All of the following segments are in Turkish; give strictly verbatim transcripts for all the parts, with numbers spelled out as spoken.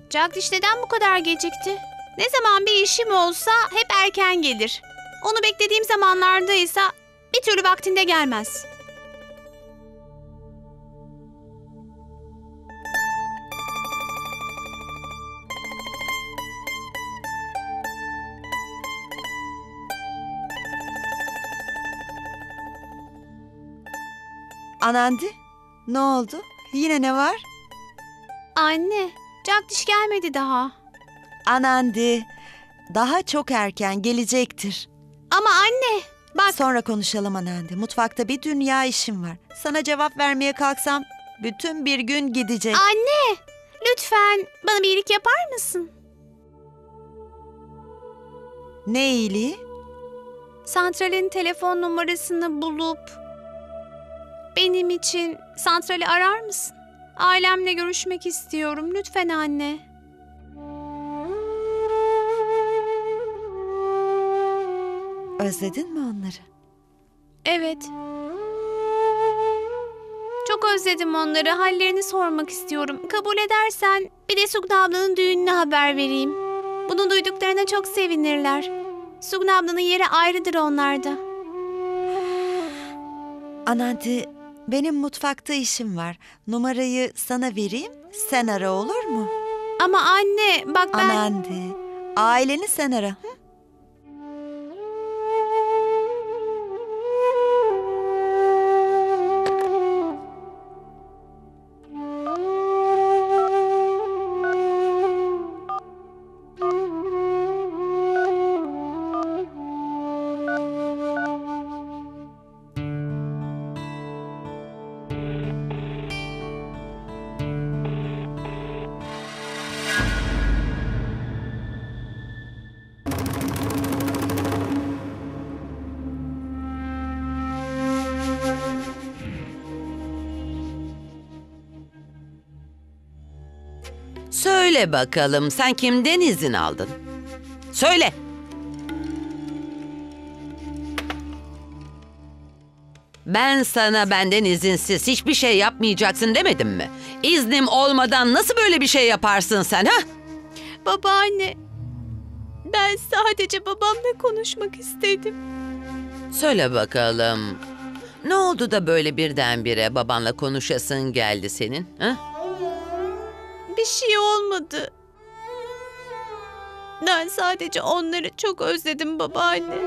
Jagdish neden bu kadar gecikti? Ne zaman bir işim olsa hep erken gelir. Onu beklediğim zamanlardaysa bir türlü vaktinde gelmez. Anandi, ne oldu? Yine ne var? Anne, Jagdish gelmedi daha. Anandi, daha çok erken gelecektir. Ama anne, bak... Sonra konuşalım Anandi. Mutfakta bir dünya işim var. Sana cevap vermeye kalksam bütün bir gün gidecek. Anne, lütfen bana bir iyilik yapar mısın? Ne iyiliği? Santralin telefon numarasını bulup benim için santrali arar mısın? Ailemle görüşmek istiyorum. Lütfen anne. Özledin mi onları? Evet. Çok özledim onları. Hallerini sormak istiyorum. Kabul edersen bir de Sugna ablanın düğününe haber vereyim. Bunu duyduklarına çok sevinirler. Sugna ablanın yeri ayrıdır onlarda. Anandi, benim mutfakta işim var. Numarayı sana vereyim, sen ara, olur mu? Ama anne, bak ben... Anandi, aileni sen ara. Hı? Söyle bakalım, sen kimden izin aldın? Söyle. Ben sana benden izinsiz hiçbir şey yapmayacaksın demedim mi? İznim olmadan nasıl böyle bir şey yaparsın sen, ha? Babaanne, ben sadece babamla konuşmak istedim. Söyle bakalım, ne oldu da böyle birdenbire babanla konuşasın geldi senin, ha? Bir şey olmadı. Ben sadece onları çok özledim babaanne.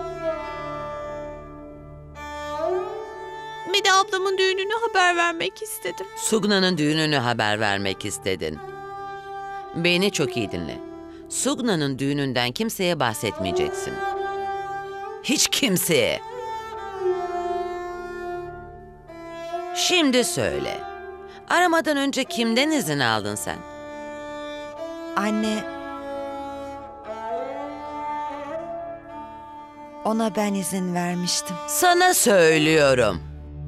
Bir de ablamın düğününü haber vermek istedim. Sugna'nın düğününü haber vermek istedin. Beni çok iyi dinle. Sugna'nın düğününden kimseye bahsetmeyeceksin. Hiç kimseye. Şimdi söyle. Aramadan önce kimden izin aldın sen? Anne, ona ben izin vermiştim. Sana söylüyorum.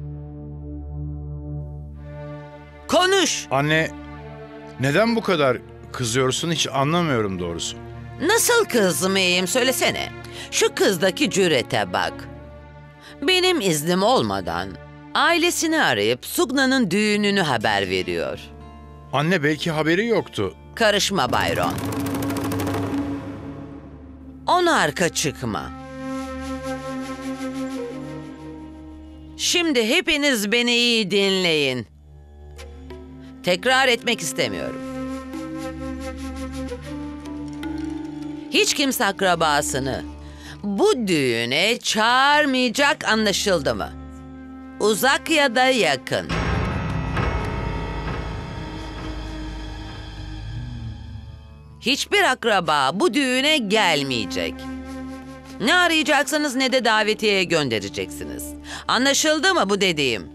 Konuş. Anne, neden bu kadar kızıyorsun hiç anlamıyorum doğrusu. Nasıl kızmayayım söylesene. Şu kızdaki cürete bak. Benim iznim olmadan ailesini arayıp Sugna'nın düğününü haber veriyor. Anne belki haberi yoktu. Karışma Bayron. Ona arka çıkma. Şimdi hepiniz beni iyi dinleyin. Tekrar etmek istemiyorum. Hiç kimse akrabasını bu düğüne çağırmayacak, anlaşıldı mı? Uzak ya da yakın. Hiçbir akraba bu düğüne gelmeyecek. Ne arayacaksınız ne de davetiye göndereceksiniz. Anlaşıldı mı bu dediğim?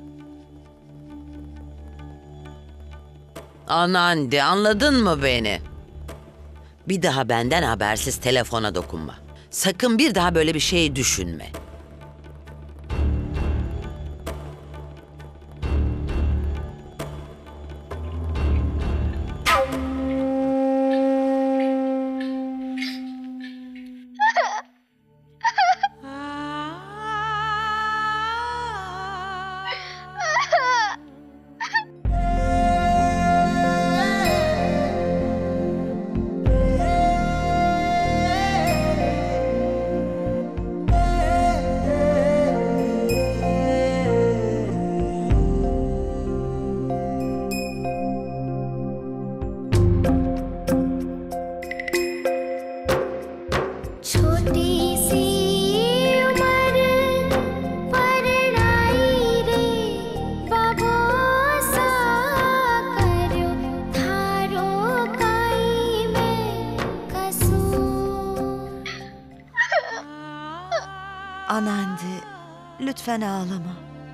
Anandi, anladın mı beni? Bir daha benden habersiz telefona dokunma. Sakın bir daha böyle bir şey düşünme. Anandi, lütfen ağlama.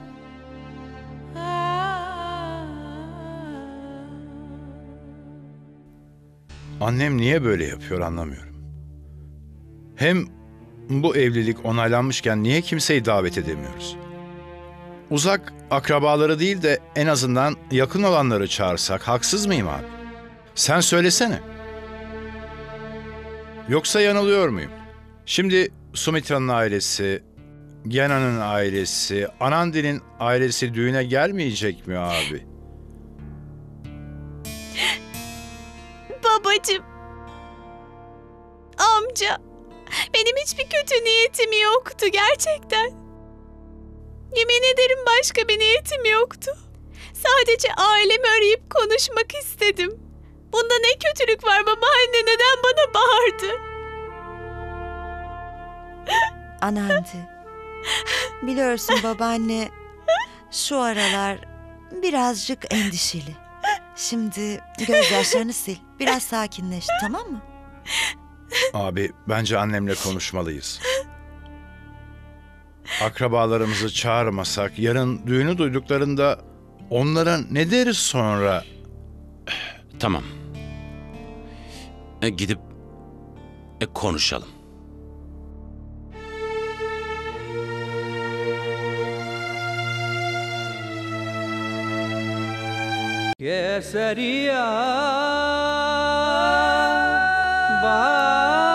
Annem niye böyle yapıyor anlamıyorum. Hem bu evlilik onaylanmışken niye kimseyi davet edemiyoruz? Uzak akrabaları değil de en azından yakın olanları çağırsak haksız mıyım abi? Sen söylesene. Yoksa yanılıyor muyum? Şimdi Sumitra'nın ailesi, Gyana'nın ailesi, Anandi'nin ailesi düğüne gelmeyecek mi abi? Babacığım. Amca. Benim hiçbir kötü niyetim yoktu gerçekten. Yemin ederim başka bir niyetim yoktu. Sadece ailemi arayıp konuşmak istedim. Bunda ne kötülük var babaanne, neden bana bağırdı? Anandi, biliyorsun babaanne şu aralar birazcık endişeli. Şimdi gözyaşlarını sil, biraz sakinleş, tamam mı? Abi bence annemle konuşmalıyız. Akrabalarımızı çağırmasak yarın düğünü duyduklarında onlara ne deriz sonra? Tamam. E, gidip e, konuşalım. केसरिया बा